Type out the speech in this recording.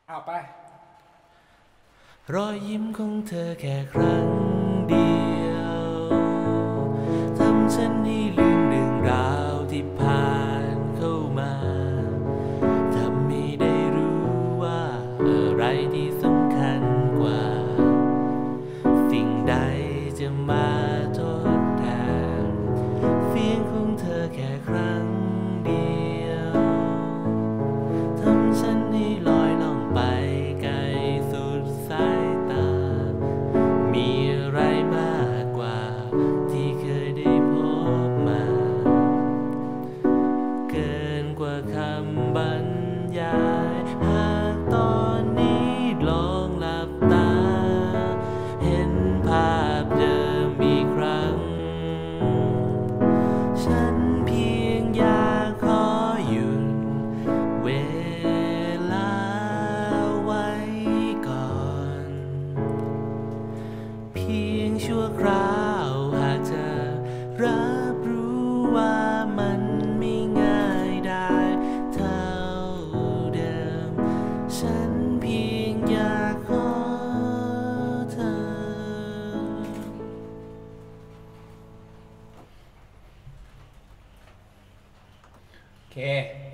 เอาไปรอยยิ้มของเธอแค่ครั้งเดียวทำฉันให้ลืมเรื่องราวที่ผ่านเข้ามาทำให้ได้รู้ว่าอะไรที่สำคัญกว่าสิ่งใดจะมาทดแทนเสียงของเธอแค่ครั้งเดียวทำฉันให้ลอยล่องไปไกลสุดสายตามีอะไรมากกว่าที่เคยได้พบมาเกินกว่าคำบรรยายหากตอนนี้ลองหลับตาเห็นภาพเดิมอีกครั้งฉันเพียงอยากขอหยุดเวลาไว้ก่อนเพียงชั่วคราวหากเธอรับรู้ว่ามันไม่ง่ายได้เท่าเดิมฉันเพียงอยากขอเธอโอเค